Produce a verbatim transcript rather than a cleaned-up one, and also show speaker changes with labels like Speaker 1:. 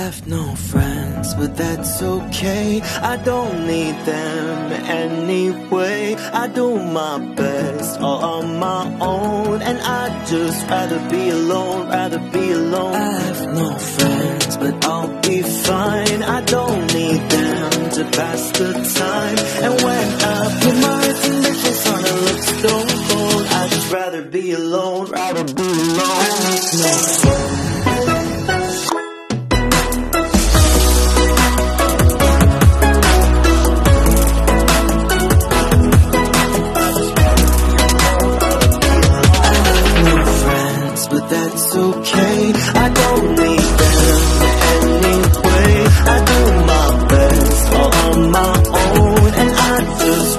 Speaker 1: have no friends, but that's okay. I don't need them anyway. I do my best all on my own, and I'd just rather be alone, rather be alone. I have no friends, but I'll be fine. I don't need them to pass the time. And when I put my conditions on, it looks stone cold. I'd just rather be alone, rather be alone. I have no friends. That's okay, I don't need them anyway. I do my best all on my own, and I just